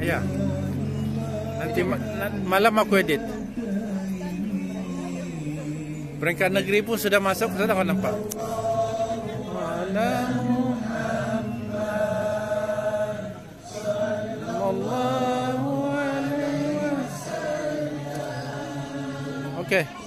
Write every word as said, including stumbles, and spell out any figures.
Ya. Nanti ma malam aku edit. Peringkat negeri pun sudah masuk, sudah kau nampak. Okey.